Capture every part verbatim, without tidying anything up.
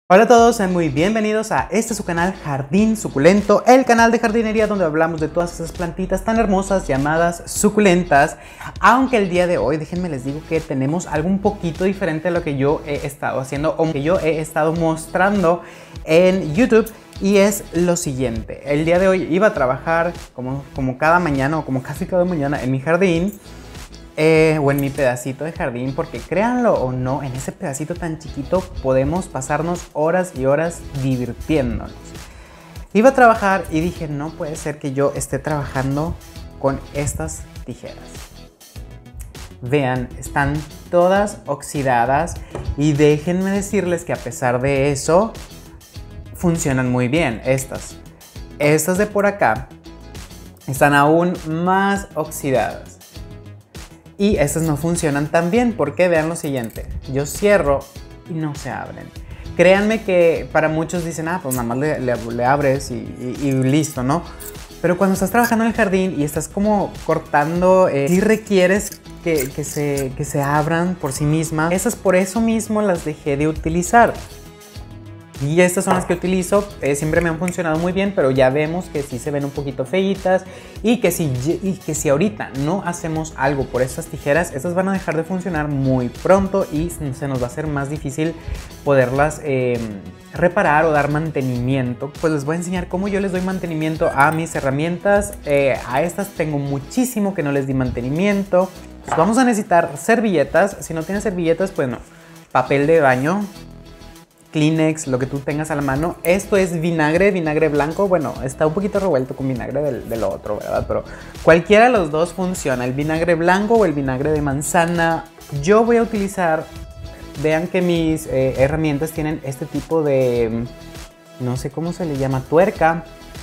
Hola a todos, sean muy bienvenidos a este su canal Jardín Suculento, el canal de jardinería donde hablamos de todas esas plantitas tan hermosas llamadas suculentas. Aunque el día de hoy, déjenme les digo que tenemos algo un poquito diferente a lo que yo he estado haciendo o que yo he estado mostrando en YouTube. Y es lo siguiente, el día de hoy iba a trabajar como, como cada mañana o como casi cada mañana en mi jardín. Eh, o en mi pedacito de jardín, porque créanlo o no, en ese pedacito tan chiquito podemos pasarnos horas y horas divirtiéndonos. Iba a trabajar y dije, no puede ser que yo esté trabajando con estas tijeras. Vean, están todas oxidadas y déjenme decirles que a pesar de eso, funcionan muy bien estas. Estas de por acá están aún más oxidadas. Y estas no funcionan tan bien porque vean lo siguiente, yo cierro y no se abren. Créanme que para muchos dicen, ah, pues nada más le, le, le abres y, y, y listo, ¿no? Pero cuando estás trabajando en el jardín y estás como cortando, eh, sí requieres que, que, se, que se abran por sí mismas. Esas por eso mismo las dejé de utilizar. Y estas son las que utilizo, eh, siempre me han funcionado muy bien, pero ya vemos que sí se ven un poquito feitas y que, si, y que si ahorita no hacemos algo por estas tijeras, estas van a dejar de funcionar muy pronto y se nos va a hacer más difícil poderlas eh, reparar o dar mantenimiento. Pues les voy a enseñar cómo yo les doy mantenimiento a mis herramientas. Eh, a estas tengo muchísimo que no les di mantenimiento. Pues vamos a necesitar servilletas, si no tienes servilletas, pues no, papel de baño, Kleenex, lo que tú tengas a la mano. Esto es vinagre, vinagre blanco. Bueno, está un poquito revuelto con vinagre del, del otro, ¿verdad? Pero cualquiera de los dos funciona, el vinagre blanco o el vinagre de manzana. Yo voy a utilizar, vean que mis eh, herramientas tienen este tipo de, no sé cómo se le llama, tuerca.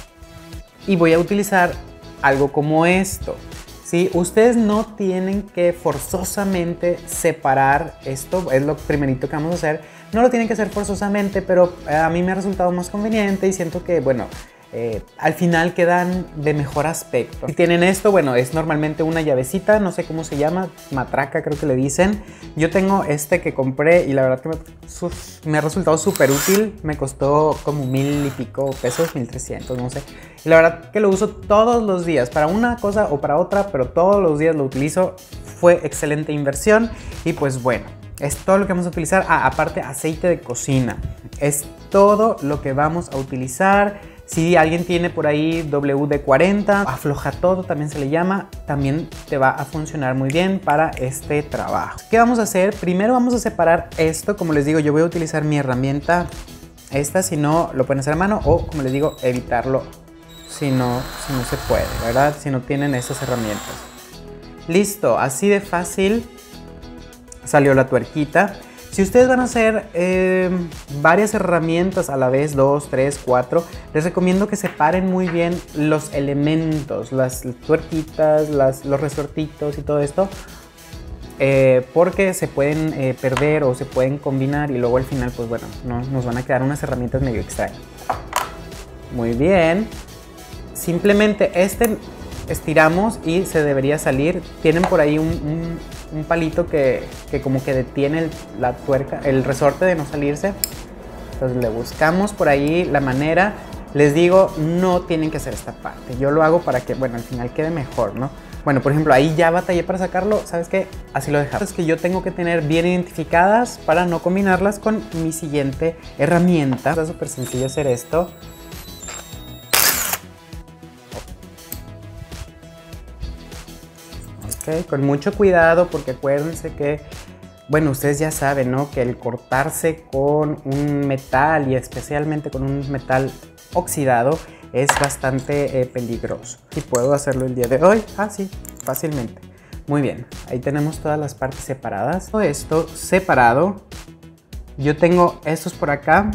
Y voy a utilizar algo como esto. ¿Sí? Ustedes no tienen que forzosamente separar esto, es lo primerito que vamos a hacer. No lo tienen que hacer forzosamente, pero a mí me ha resultado más conveniente y siento que, bueno, eh, al final quedan de mejor aspecto. Si tienen esto, bueno, es normalmente una llavecita, no sé cómo se llama, matraca creo que le dicen. Yo tengo este que compré y la verdad que me, me ha resultado súper útil. Me costó como mil y pico pesos, mil trescientos, no sé. Y la verdad que lo uso todos los días, para una cosa o para otra, pero todos los días lo utilizo. Fue excelente inversión y pues bueno. Es todo lo que vamos a utilizar. Ah, aparte aceite de cocina. Es todo lo que vamos a utilizar. Si alguien tiene por ahí W D cuarenta, afloja todo también se le llama, también te va a funcionar muy bien para este trabajo. ¿Qué vamos a hacer? Primero vamos a separar esto. Como les digo, yo voy a utilizar mi herramienta esta, si no lo pueden hacer a mano, o como les digo, evitarlo si no, si no se puede, ¿verdad? Si no tienen estas herramientas. Listo, así de fácil salió la tuerquita. Si ustedes van a hacer eh, varias herramientas a la vez, dos, tres, cuatro, les recomiendo que separen muy bien los elementos, las tuerquitas, las, los resortitos y todo esto, eh, porque se pueden eh, perder o se pueden combinar y luego al final, pues bueno, no, nos van a quedar unas herramientas medio extrañas. Muy bien. Simplemente este estiramos y se debería salir. Tienen por ahí un, un, un palito que, que como que detiene el, la tuerca, el resorte de no salirse. Entonces le buscamos por ahí la manera. Les digo, no tienen que hacer esta parte. Yo lo hago para que, bueno, al final quede mejor, ¿no? Bueno, por ejemplo, ahí ya batallé para sacarlo. ¿Sabes qué? Así lo dejamos. Es que yo tengo que tener bien identificadas para no combinarlas con mi siguiente herramienta. Está súper sencillo hacer esto. Okay, con mucho cuidado, porque acuérdense que, bueno, ustedes ya saben, ¿no? Que el cortarse con un metal y especialmente con un metal oxidado es bastante eh, peligroso. Y puedo hacerlo el día de hoy, ah sí, fácilmente. Muy bien, ahí tenemos todas las partes separadas. Todo esto separado, yo tengo estos por acá.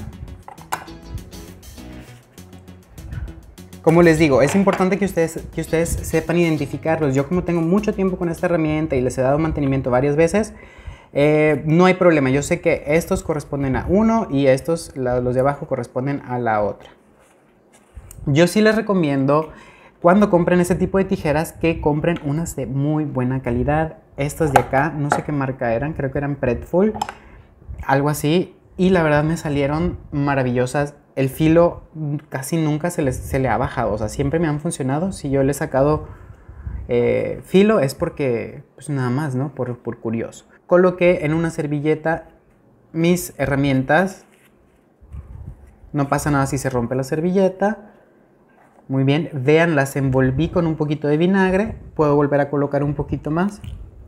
Como les digo, es importante que ustedes, que ustedes sepan identificarlos. Yo como tengo mucho tiempo con esta herramienta y les he dado mantenimiento varias veces, eh, no hay problema. Yo sé que estos corresponden a uno y estos, los de abajo, corresponden a la otra. Yo sí les recomiendo, cuando compren este tipo de tijeras, que compren unas de muy buena calidad. Estas de acá, no sé qué marca eran, creo que eran Pretful, algo así. y la verdad me salieron maravillosas. El filo casi nunca se, les, se le ha bajado, o sea, siempre me han funcionado. Si yo le he sacado eh, filo es porque, pues nada más, ¿no? Por, por curioso. Coloqué en una servilleta mis herramientas. No pasa nada si se rompe la servilleta. Muy bien, vean, las envolví con un poquito de vinagre. Puedo volver a colocar un poquito más.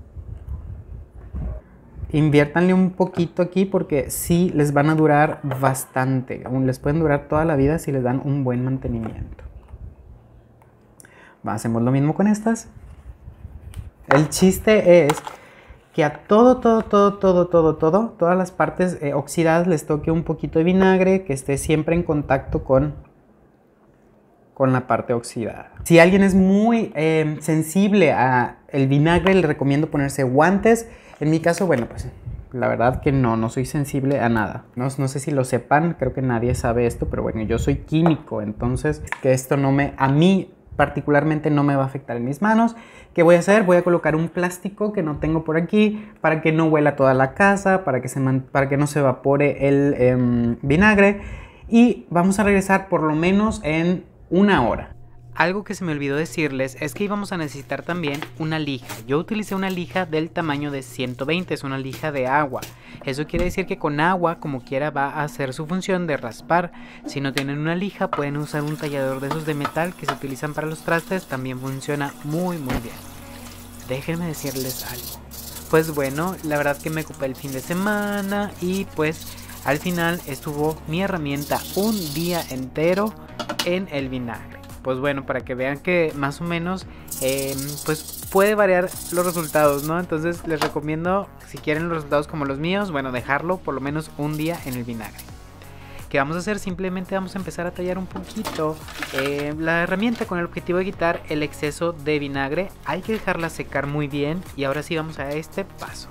Inviértanle un poquito aquí porque sí les van a durar bastante. Aún les pueden durar toda la vida si les dan un buen mantenimiento. Hacemos lo mismo con estas. El chiste es que a todo, todo, todo, todo, todo, todo, todas las partes eh, oxidadas les toque un poquito de vinagre, que esté siempre en contacto con, con la parte oxidada. Si alguien es muy eh, sensible al vinagre, le recomiendo ponerse guantes. En mi caso, bueno, pues la verdad que no, no soy sensible a nada. No, no sé si lo sepan, creo que nadie sabe esto, pero bueno, yo soy químico, entonces que esto no me, a mí particularmente no me va a afectar en mis manos. ¿Qué voy a hacer? Voy a colocar un plástico que no tengo por aquí para que no huela toda la casa, para que, se man, para que no se evapore el eh, vinagre. Y vamos a regresar por lo menos en una hora. Algo que se me olvidó decirles es que íbamos a necesitar también una lija. Yo utilicé una lija del tamaño de ciento veinte, es una lija de agua. Eso quiere decir que con agua, como quiera, va a hacer su función de raspar. Si no tienen una lija, pueden usar un tallador de esos de metal que se utilizan para los trastes. También funciona muy muy bien. Déjenme decirles algo. Pues bueno, la verdad que me ocupé el fin de semana y pues al final estuvo mi herramienta un día entero en el vinagre. Pues bueno, para que vean que más o menos eh, pues puede variar los resultados, ¿no? Entonces les recomiendo, si quieren los resultados como los míos, bueno, dejarlo por lo menos un día en el vinagre. ¿Qué vamos a hacer? Simplemente vamos a empezar a tallar un poquito eh, la herramienta con el objetivo de quitar el exceso de vinagre. Hay que dejarla secar muy bien y ahora sí vamos a este paso.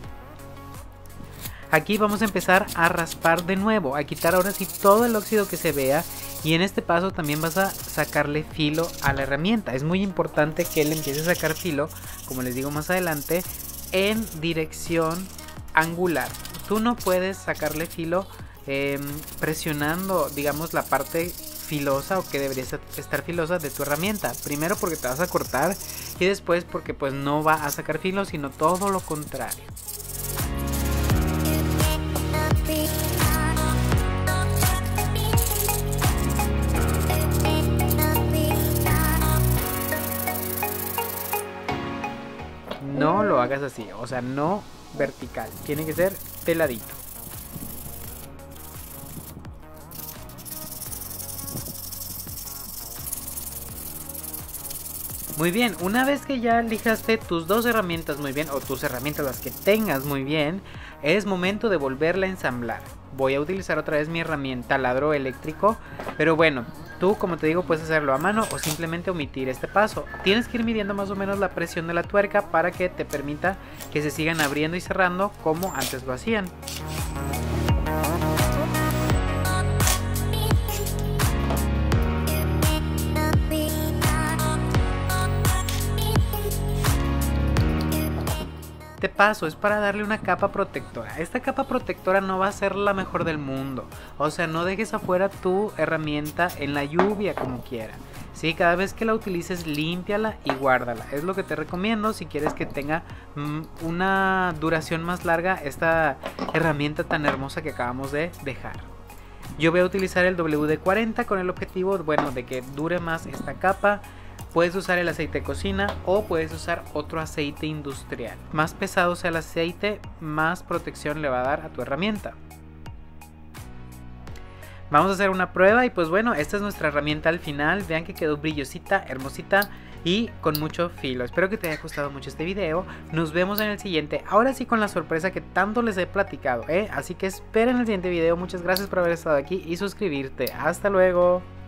Aquí vamos a empezar a raspar de nuevo, a quitar ahora sí todo el óxido que se vea. Y en este paso también vas a sacarle filo a la herramienta. Es muy importante que le empieces a sacar filo, como les digo más adelante, en dirección angular. Tú no puedes sacarle filo eh, presionando, digamos, la parte filosa o que debería estar filosa de tu herramienta. Primero porque te vas a cortar y después porque pues no va a sacar filo, sino todo lo contrario. No lo hagas así, o sea, no vertical, tiene que ser peladito. Muy bien, una vez que ya lijaste tus dos herramientas muy bien, o tus herramientas las que tengas muy bien, es momento de volverla a ensamblar. Voy a utilizar otra vez mi herramienta taladro eléctrico, pero bueno, tú, como te digo, puedes hacerlo a mano o simplemente omitir este paso. Tienes que ir midiendo más o menos la presión de la tuerca para que te permita que se sigan abriendo y cerrando como antes lo hacían. Este paso es para darle una capa protectora. Esta capa protectora no va a ser la mejor del mundo. O sea, no dejes afuera tu herramienta en la lluvia como quiera. Sí, cada vez que la utilices, límpiala y guárdala. Es lo que te recomiendo si quieres que tenga mm, una duración más larga esta herramienta tan hermosa que acabamos de dejar. Yo voy a utilizar el W D cuarenta con el objetivo, bueno, de que dure más esta capa. Puedes usar el aceite de cocina o puedes usar otro aceite industrial. Más pesado sea el aceite, más protección le va a dar a tu herramienta. Vamos a hacer una prueba y pues bueno, esta es nuestra herramienta al final. Vean que quedó brillosita, hermosita y con mucho filo. Espero que te haya gustado mucho este video. Nos vemos en el siguiente. Ahora sí con la sorpresa que tanto les he platicado, ¿eh? Así que esperen el siguiente video. Muchas gracias por haber estado aquí y suscribirte. Hasta luego.